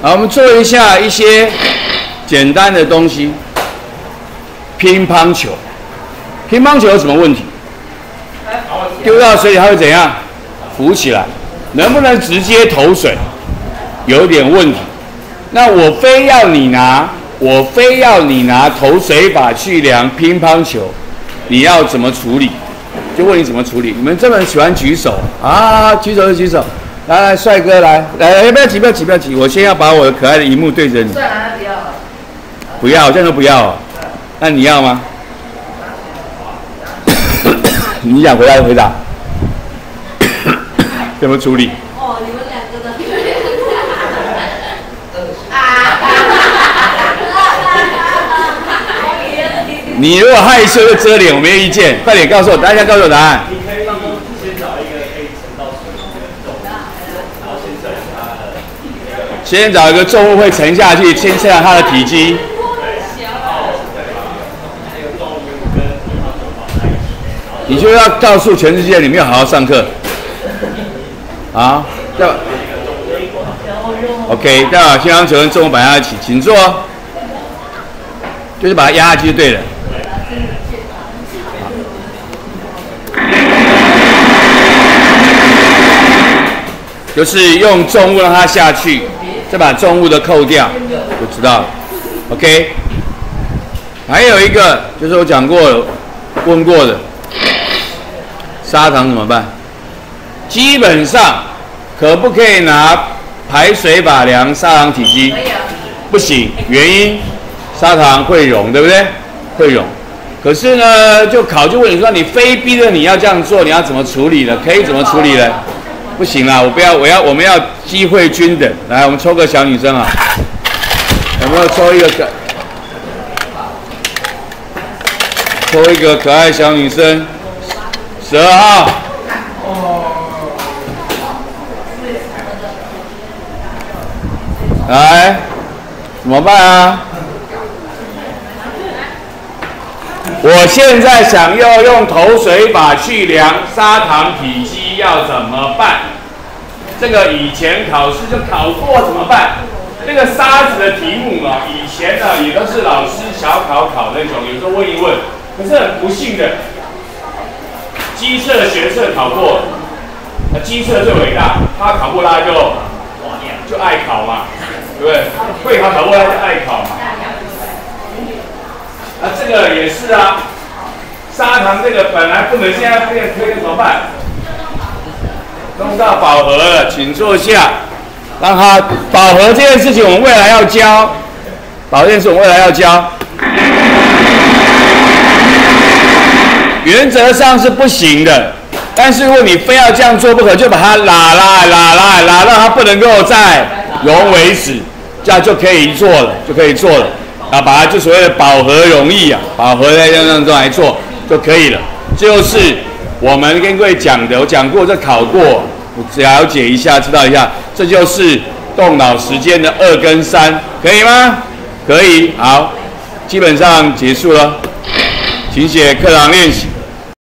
好，我们做一下一些简单的东西。乒乓球，乒乓球有什么问题？丢到水里它会怎样？浮起来，能不能直接投水？有点问题。那我非要你拿投水法去量乒乓球，你要怎么处理？就问你怎么处理。你们这么喜欢举手啊？举手就举手。来，帅哥来，不要急，我先要把我的可爱的荧幕对着你。不要，这样都不要。那你要吗？你想回答就回答。怎么处理？ 哦，你们两个的。 你如果害羞就遮脸，我没有意见。快点告诉我，大家告诉我答案。 你可以先找一个可以沉到水里的重物，然后先测量它的。 先找一个重物会沉下去，先测量它的体积。你就要告诉全世界你没有好好上课，啊，要 OK， 再把乒乓球跟重物摆在一起，请坐，就是把它压下去就对了。就是用重物让它下去，再把重物的扣掉，就知道了。OK， 还有一个就是我讲过了，问过的。砂糖怎么办？基本上可不可以拿排水法量砂糖体积？不行，原因砂糖会溶，对不对？会溶。可是呢，就问你说，你非逼着你要这样做，你要怎么处理呢？可以怎么处理呢？不行啦，我们要机会均等。来，我们抽个小女生啊，有没有抽一个可爱小女生？12号，来，怎么办啊？我现在想要用投水法去量砂糖体积，要怎么办？这个以前考试就考过，怎么办？这个沙子的题目啊，以前呢也都是老师小考那种，有时候问一问，可是很不幸的。基测、学测考过，那基测最伟大，他考过他就爱考嘛，对不对？会考过他就爱考嘛。那这个也是啊，砂糖这个本来不能，现在变可以怎么办？弄到饱和了，请坐下，让它饱和这件事情我们未来要教，原则上是不行的，但是如果你非要这样做不可，就把它拉到它不能够再溶为止，这样就可以做了，啊，把它就所谓的饱和溶液啊，饱和在这样来做就可以了。这就是我们跟各位讲的，我讲过，这考过，了解一下，知道一下，这就是动脑时间的2跟3，可以吗？可以，好，基本上结束了。请写课堂练习。